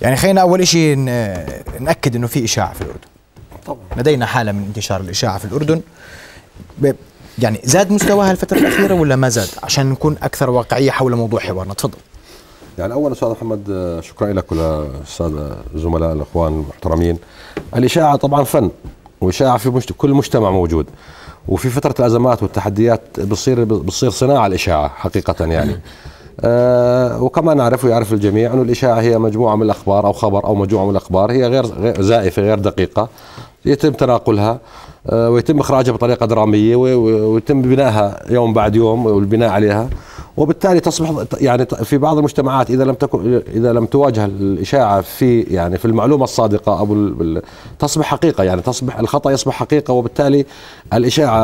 يعني خلينا اول شيء ناكد انه في اشاعه في الاردن. طبعا لدينا حاله من انتشار الاشاعه في الاردن. يعني زاد مستواها الفتره الاخيره ولا ما زاد؟ عشان نكون اكثر واقعيه حول موضوع حوارنا، تفضل. يعني اولا استاذ محمد شكرا لك وللساده الزملاء الاخوان المحترمين. الاشاعه طبعا فن، واشاعه في كل مجتمع موجود، وفي فتره الازمات والتحديات بتصير صناعه الاشاعه حقيقه يعني. وكما نعرف ويعرف الجميع انه الاشاعه هي مجموعه من الاخبار او خبر او مجموعه من الاخبار هي غير زائفه غير دقيقه، يتم تناقلها ويتم اخراجها بطريقه دراميه ويتم بنائها يوم بعد يوم والبناء عليها، وبالتالي تصبح يعني في بعض المجتمعات اذا لم تواجه الاشاعه في المعلومه الصادقه او تصبح حقيقه، يعني تصبح الخطا يصبح حقيقه، وبالتالي الاشاعه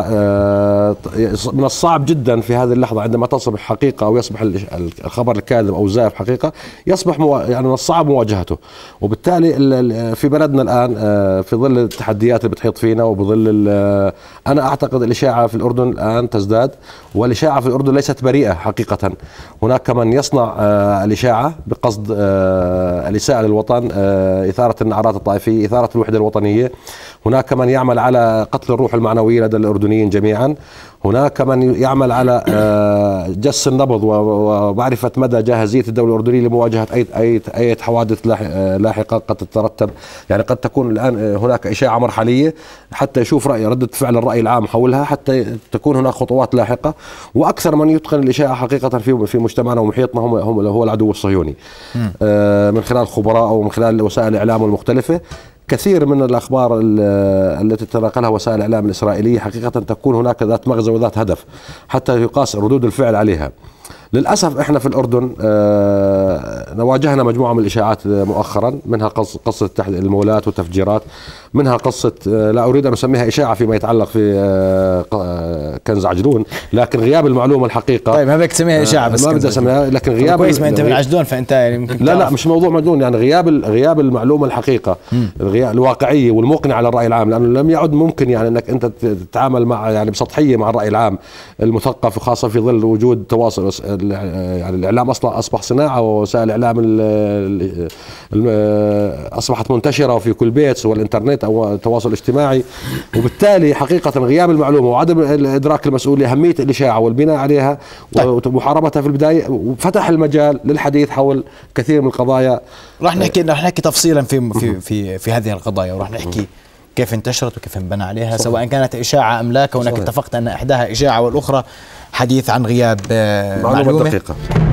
من الصعب جدا في هذه اللحظه عندما تصبح حقيقه او يصبح الخبر الكاذب او الزائف حقيقه، يصبح يعني من الصعب مواجهته. وبالتالي في بلدنا الان في ظل التحديات اللي بتحيط فينا وبظل انا اعتقد الاشاعه في الاردن الان تزداد، والاشاعه في الاردن ليست بريئه حقيقه. هناك من يصنع الإشاعة بقصد الإساءة للوطن، إثارة النعرات الطائفية، إثارة الوحدة الوطنية. هناك من يعمل على قتل الروح المعنوية لدى الأردنيين جميعا. هناك من يعمل على جس النبض ومعرفة مدى جاهزية الدولة الأردنية لمواجهة أي حوادث لاحقة قد تترتب. يعني قد تكون الآن هناك إشاعة مرحلية حتى يشوف ردة فعل الرأي العام حولها، حتى تكون هناك خطوات لاحقة. وأكثر من يتقن الإشاعة حقيقة في مجتمعنا ومحيطنا هو العدو الصهيوني، من خلال خبراء أو من خلال وسائل الإعلام المختلفة. كثير من الأخبار التي تتناقلها وسائل الإعلام الإسرائيلية حقيقة تكون هناك ذات مغزى وذات هدف حتى يقاس ردود الفعل عليها. للأسف احنا في الأردن واجهنا مجموعة من الإشاعات مؤخرا، منها قصة المولات والتفجيرات، منها قصة لا أريد أن أسميها إشاعة فيما يتعلق في كنز عجلون، لكن غياب المعلومة الحقيقة. طيب ما بدك تسميها إشاعة بس ما بدي أسميها، لكن غياب كويس ما أنت من عجلون فأنت يعني لا مش موضوع مجنون، يعني غياب المعلومة الحقيقة الواقعية والمقنعة للرأي العام، لأنه لم يعد ممكن يعني أنك أنت تتعامل مع يعني بسطحية مع الرأي العام المثقف، وخاصة في ظل وجود تواصل. يعني الإعلام أصلا أصبح صناعة، ووسائل الإعلام أصبحت منتشرة في كل بيت، والإنترنت أو التواصل الاجتماعي. وبالتالي حقيقة غياب المعلومة وعدم الإدراك المسؤولية أهمية الإشاعة والبناء عليها ومحاربتها في البداية، وفتح المجال للحديث حول كثير من القضايا. راح نحكي تفصيلا في هذه القضايا، وراح نحكي كيف انتشرت وكيف انبنى عليها، سواء كانت إشاعة أم لا، كونك اتفقت أن إحداها إشاعة والأخرى حديث عن غياب معلومة دقيقة.